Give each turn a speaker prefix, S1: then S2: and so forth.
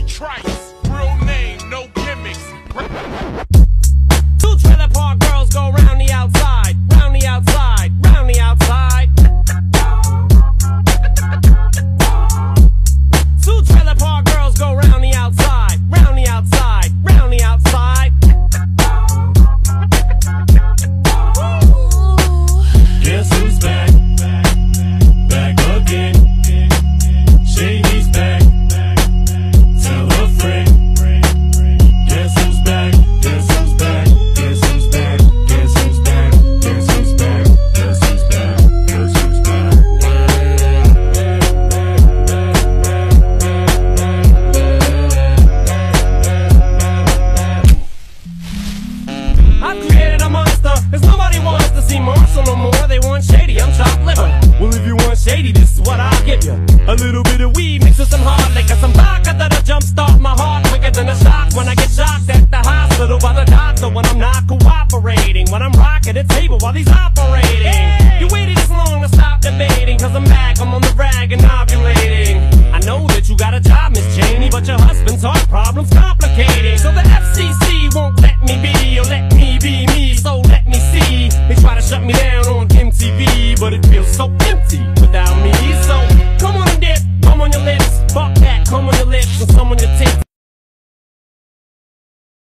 S1: Trice, real name, no gimmicks.
S2: Two trailer park girls go round the outside, round the outside, round the outside. Two trailer park girls go round the outside, round the outside, round the outside.
S3: Guess who's back? Back again. Shady's back. Tell a friend. Guess who's back? Guess who's back? Guess who's back? Guess who's back? Guess who's back? Guess who's back? Guess who's back?
S2: I've created a monster, cause nobody wants to see Marshall no more. They want Shady, I'm chopped liver. Well, if you want Shady, this is what I'll give you. A little bit of weed mixed with some hard liquor, some vodka that'll jumpstart my heart quicker than a shock when I get shocked at the hospital by the doctor when I'm not cooperating, when I'm rocking the table while he's operating. You waited this long to stop debating, cause I'm back, I'm on the rag and ovulating. I know that you got a job, Miss Cheney, but your husband's heart problem's complicating. So the FCC won't let me be, or let me be me, so let me see. They try to shut me down on MTV, but it feels so empty without me. So come on and dip, come on your lips, fuck that, come on your lips, and some on your tits.